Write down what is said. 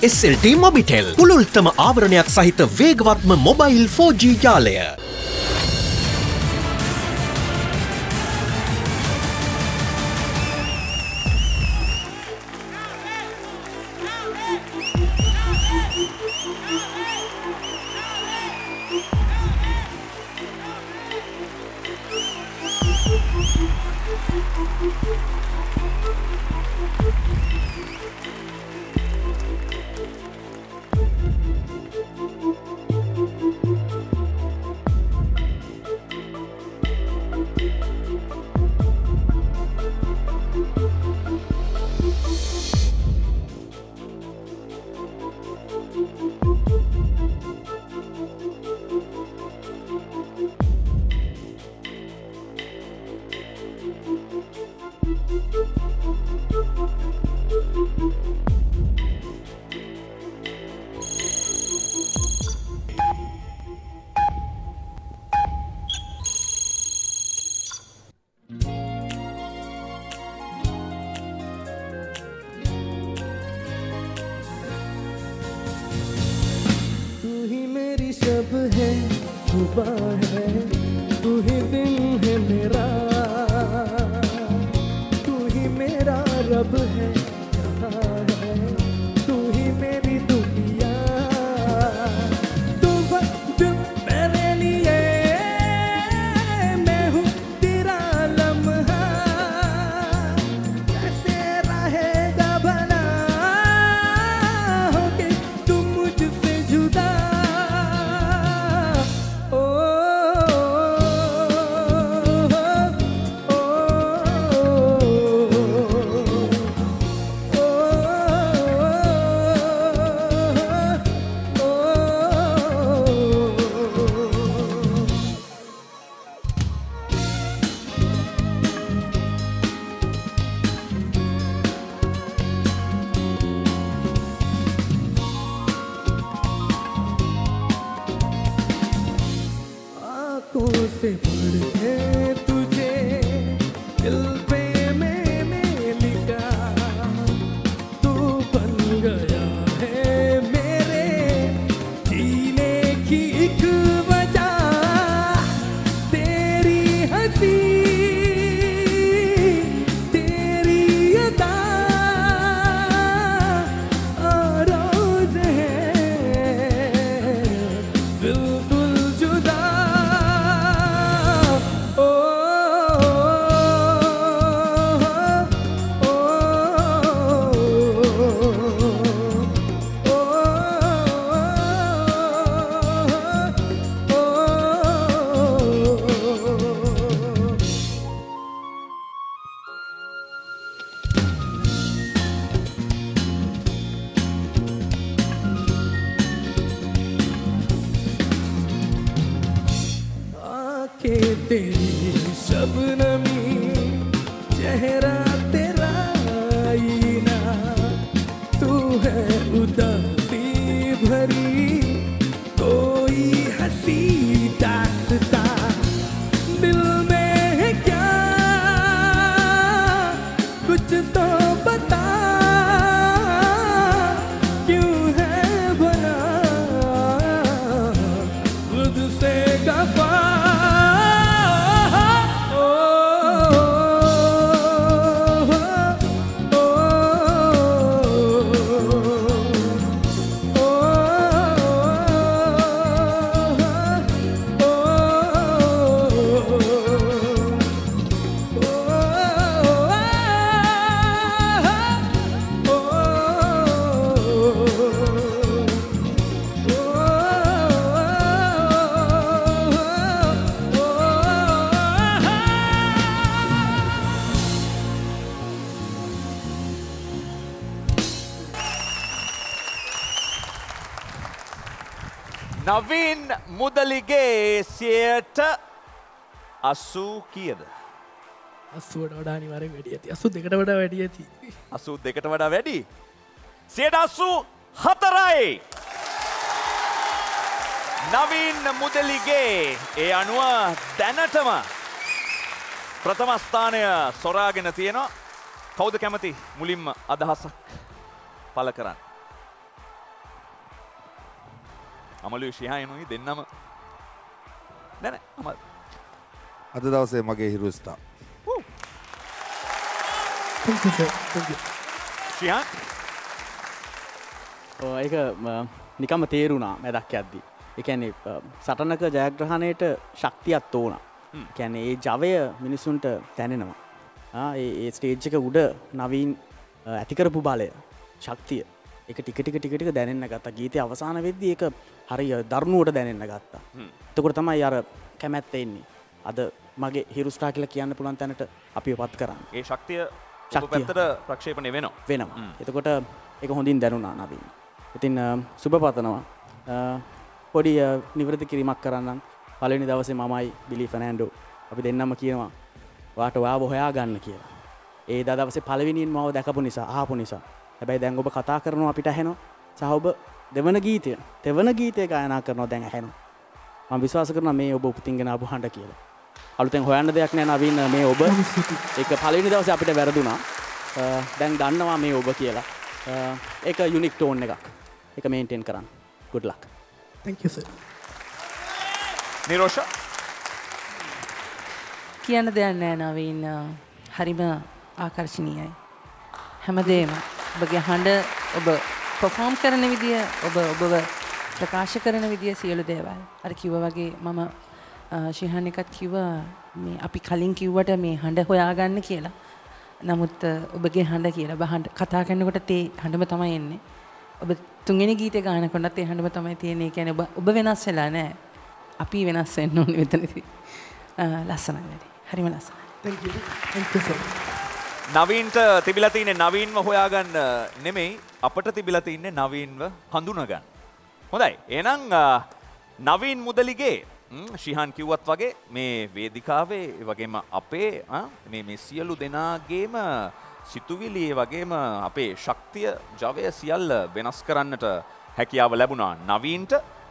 SLT Mobitel පුළුල්තම ආවරණයක් සහිත වේගවත්ම mobile 4G ජාලය. නවීන් මුදලිගේ 80 කීයද? 80ට වඩා අනිවාර්යෙන් වැඩි ඇති. 82ට වඩා වැඩි ඇති. 82ට වඩා වැඩි? 84යි. නවීන් මුදලිගේ ඒ අනුව දැනටම ප්‍රථම ස්ථානය සොරාගෙන තියෙනවා. කවුද කැමති මුලින්ම අදහසක් පළ කරන්න? අමලුයි ශිහායනුයි දෙන්නම නෑ අමල් අද දවසේ මගේ හිරුස්ථා. ශිහාන් ඒක නිකම්ම තේරුණා මැදක් යද්දී. ඒ කියන්නේ සටනක ජයග්‍රහණයට ශක්තියක් ඕන. කියන්නේ ඒ ජවය මිනිසුන්ට දැනෙනවා. ඒ ස්ටේජ් එක උඩ නවීන් ඇති කරපු බලය ශක්තිය ඒක ටික ටික දැනෙන්න ගත්තා. ගීතය අවසාන වෙද්දී ඒක හරිය දරුණුවට දැනෙන්න ගත්තා. එතකොට තමයි අර කැමැත්ත එන්නේ. අද මගේ හිරුස්ටා කියලා කියන්න පුළුවන් තැනට අපිව පත් කරන්නේ. ඒ ශක්තිය ඔබ පැත්තට ප්‍රක්ෂේපණය වෙනවා. එතකොට ඒක හොඳින් දැනුණා නවීන්. ඉතින් සුබ පතනවා. පොඩි නිවෘත්ති කිරීමක් කරන්නම්. පළවෙනි දවසේ මමයි බිලි ෆර්නෑන්ඩෝ අපි දෙන්නම කියනවා වාට ඔයාව හොයා ගන්න කියලා. ඒ දවසේ පළවෙනියෙන් මම දැකපු නිසා අහපු නිසා. හැබැයි දැන් ඔබ කතා කරනවා අපිට ඇහෙනවා. සහ ඔබ දෙවන ගීතය ගායනා කරනවා දැන් ඇහෙනවා. මම විශ්වාස කරනවා මේ ඔබ උපතින්ගෙන ආපු හඬ කියලා. අලුතෙන් හොයන්න දෙයක් නෑ නවීන මේ ඔබ. ඒක පළවෙනි දවසේ අපිට වැරදුනා. දැන් දන්නවා මේ ඔබ කියලා. ඒක යුනික් ටෝන් එකක්. ඒක මේන්ටේන් කරන්න. good luck. thank you sir. Nirosha කියන්න දෙයක් නෑ නවීන් හරිම ආකර්ශනීයයි. හැමදේම ඔබගේ හඬ ඔබ පර්ෆෝම් කරන විදිය ඔබව ප්‍රකාශ කරන විදිය සියලු දේවල්. අර කිව්වා වගේ මම ශිහාන් එකත් කිව්වා මේ අපි කලින් කිව්වට මේ හඬ හොයාගන්න කියලා. නමුත් ඔබගේ හඬ කියලා ඔබ හඬ කතා කරනකොට තේ හඬම තමයි එන්නේ. ඔබ තුන්වෙනි ගීතේ ගානකොටත් ඒ හඬම තමයි තියෙන්නේ. ඒ කියන්නේ ඔබ වෙනස් වෙලා නෑ. අපි වෙනස් වෙන්න ඕනේ මෙතනදී. ලස්සනයි වැඩි. හරිම ලස්සනයි. thank you sir. නවීන්ට තිබිලා තින්නේ නවීන්ව හොයාගන්න නෙමෙයි අපට තිබිලා තින්නේ නවීන්ව හඳුනගන්න. හොඳයි. එහෙනම් නවීන් මුදලිගේ ශිහාන් කිව්වත් වගේ මේ වේදිකාවේ ඒ වගේම අපේ මේ සියලු දෙනාගේම සිතුවිලි ඒ වගේම අපේ ශක්තිය ජවය සියල්ල වෙනස් කරන්නට හැකියාව ලැබුණා නවීන්ට.